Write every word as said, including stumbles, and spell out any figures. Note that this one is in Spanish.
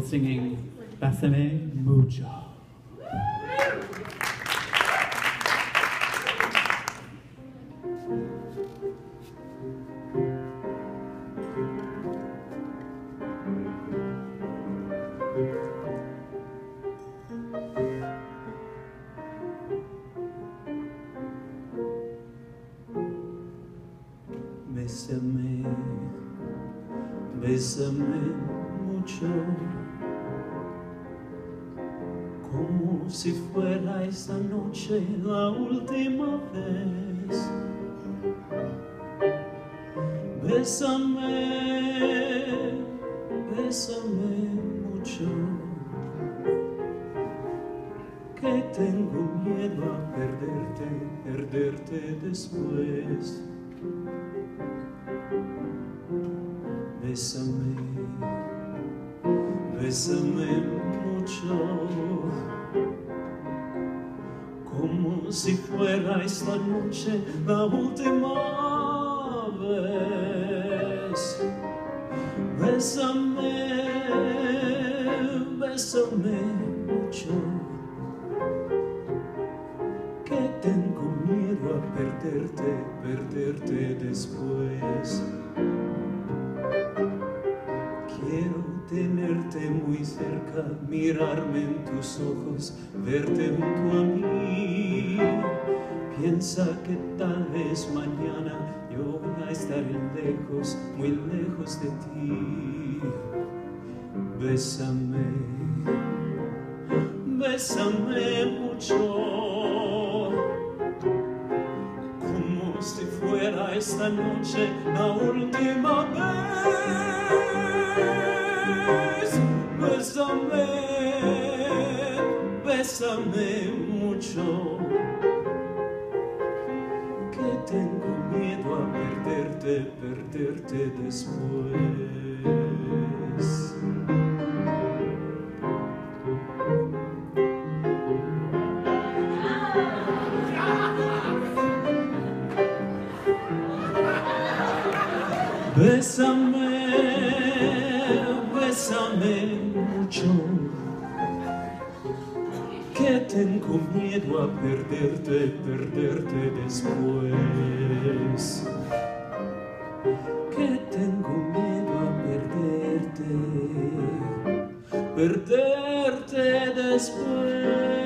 singing Bésame Mucho. Bésame, bésame mucho, como si fuera esta noche la última vez. Bésame, bésame mucho, que tengo miedo a perderte, perderte después. Bésame, bésame mucho, como si fuera esta noche la última vez. Bésame, bésame mucho, que tengo miedo a perderte, perderte después. Quiero tenerte muy cerca, mirarme en tus ojos, verte junto a mí. Piensa que tal vez mañana yo voy a estar lejos, muy lejos de ti. Bésame, bésame mucho, como si fuera esta noche la última vez. Bésame, bésame mucho, que tengo miedo a perderte, perderte después. Bésame, bésame mucho, que tengo miedo a perderte, perderte después. Que tengo miedo a perderte, perderte después.